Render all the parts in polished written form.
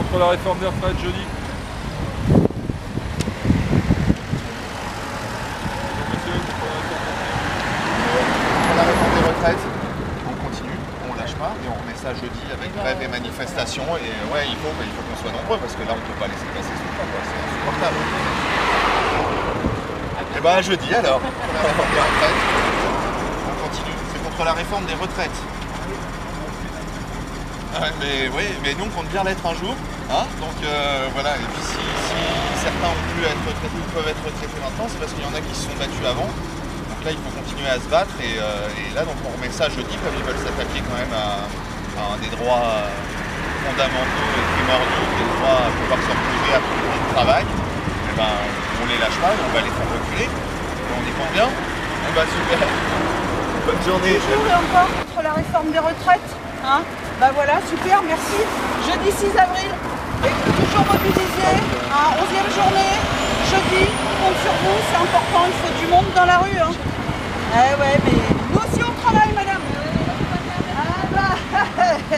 contre la réforme des retraites jeudi. Pour la réforme des retraites, on continue, on lâche pas et on remet ça jeudi avec grève et manifestation. Et ouais, il faut qu'on soit nombreux parce que là on peut pas laisser passer ce temps, c'est insupportable. Et bah jeudi alors, pour la réforme des retraites, on continue. C'est contre la réforme des retraites. Ouais, mais nous on compte bien l'être un jour, hein, donc voilà. Et puis si certains ont pu être retraités ou peuvent être retraités maintenant, c'est parce qu'il y en a qui se sont battus avant. Donc là il faut continuer à se battre et là donc on remet ça jeudi comme ils veulent s'attaquer quand même à un des droits fondamentaux et primordiaux, des droits à pouvoir se retrouver après le travail. Et ben on les lâche pas et on va les faire reculer. Et on y compte bien. Et ben super. Bonne journée. Toujours et encore contre la réforme des retraites, hein. Bah voilà, super, merci. Jeudi 6 avril, et toujours mobilisé, hein, 11e journée, jeudi, on compte sur vous, c'est important, il faut du monde dans la rue. Hein. Eh ouais, mais nous aussi on travaille, madame. Ah bah.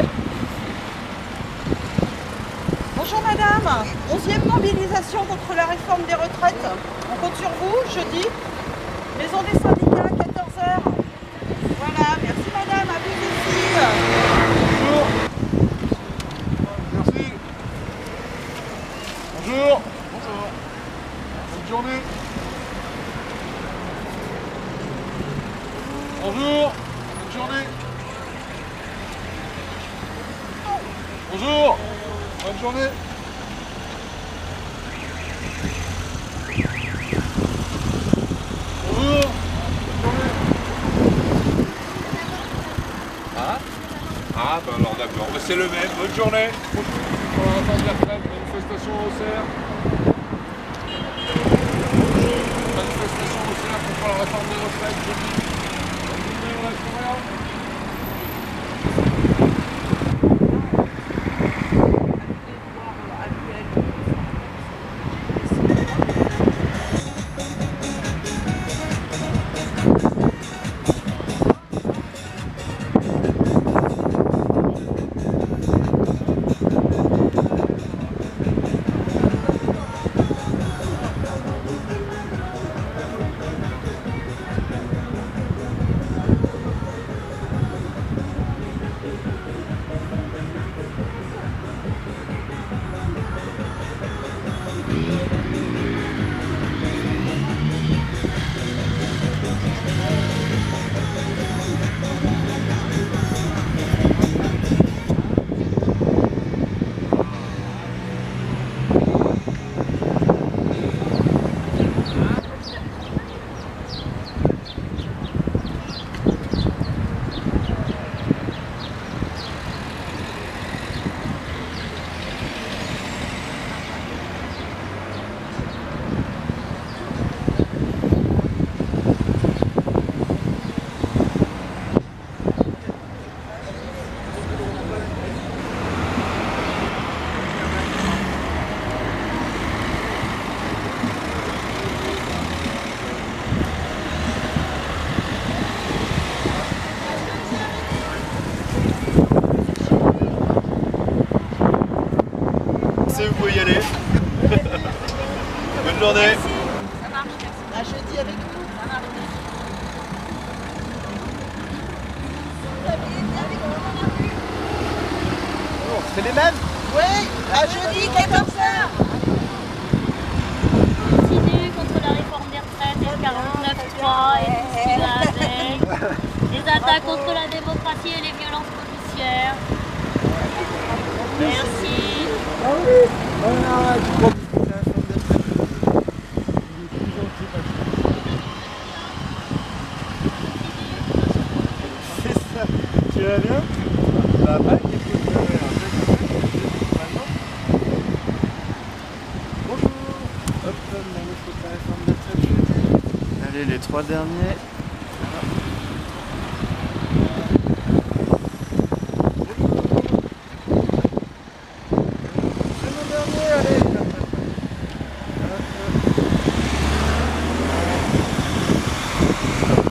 Bonjour madame, 11e mobilisation contre la réforme des retraites. On compte sur vous, jeudi, maison des syndicats, 14h. Voilà, merci madame, à vous aussi. Bonjour. Merci. Bonjour. Bonjour. Bonne journée. Bonjour. Bonne journée. Bonjour. Bonne journée. Bonjour. Bonne journée. Ah ben alors d'accord, c'est le même. Bonne journée. Pour la réforme de la retraite, manifestation au CER. Manifestation au CER contre la réforme des retraites jeudi. Bonne journée, on lâche rien. Vous pouvez y aller. Bonne journée. Merci. Ça marche, merci. À jeudi avec vous. Ça marche. C'est les mêmes? Oui, à jeudi 14h. Continue contre la réforme des retraites et le 49.3 et tout ce qui va avec. Les attaques contre la démocratie et les violences policières. Merci. C'est ça. Tu vas bien? Ça va pas? Bonjour. Hop, allez, les 3 derniers.